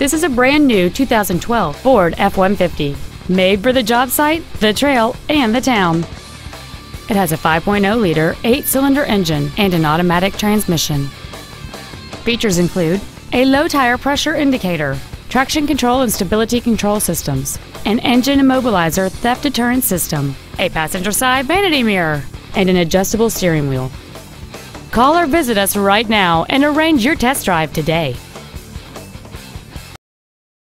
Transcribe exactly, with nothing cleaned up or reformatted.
This is a brand new two thousand twelve Ford F one fifty, made for the job site, the trail, and the town. It has a five point oh liter eight-cylinder engine and an automatic transmission. Features include a low tire pressure indicator, traction control and stability control systems, an engine immobilizer theft deterrent system, a passenger side vanity mirror, and an adjustable steering wheel. Call or visit us right now and arrange your test drive today.